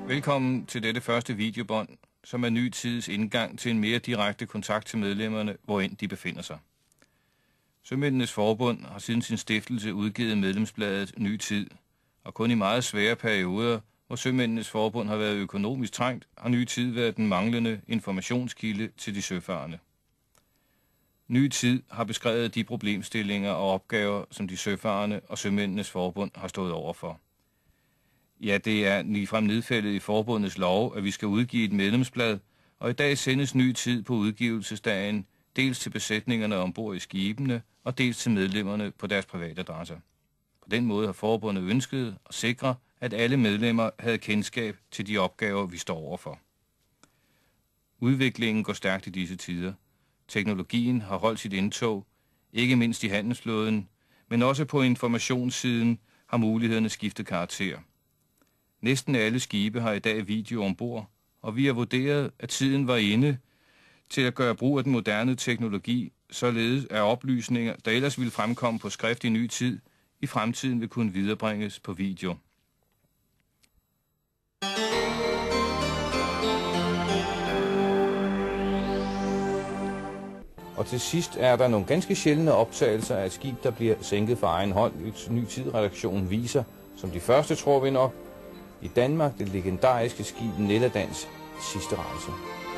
Velkommen til dette første videobånd, som er Ny Tids indgang til en mere direkte kontakt til medlemmerne, hvorend de befinder sig. Sømændenes Forbund har siden sin stiftelse udgivet medlemsbladet Ny Tid, og kun i meget svære perioder, hvor Sømændenes Forbund har været økonomisk trængt, har Ny Tid været den manglende informationskilde til de søfarende. Ny Tid har beskrevet de problemstillinger og opgaver, som de søfarende og Sømændenes Forbund har stået overfor. Ja, det er ligefrem nedfældet i forbundets lov, at vi skal udgive et medlemsblad, og i dag sendes Ny Tid på udgivelsesdagen, dels til besætningerne ombord i skibene, og dels til medlemmerne på deres private adresser. På den måde har forbundet ønsket at sikre, at alle medlemmer havde kendskab til de opgaver, vi står overfor. Udviklingen går stærkt i disse tider. Teknologien har holdt sit indtog, ikke mindst i handelsflåden, men også på informationssiden har mulighederne skiftet karakter. Næsten alle skibe har i dag video ombord, og vi har vurderet, at tiden var inde til at gøre brug af den moderne teknologi, således at oplysninger, der ellers ville fremkomme på skrift i Ny Tid, i fremtiden vil kunne viderebringes på video. Og til sidst er der nogle ganske sjældne optagelser af et skib, der bliver sænket fra egen hånd. Ny Tid-redaktionen viser, som de første tror vi nok, i Danmark det legendariske skib Nella Dans sidste rejse.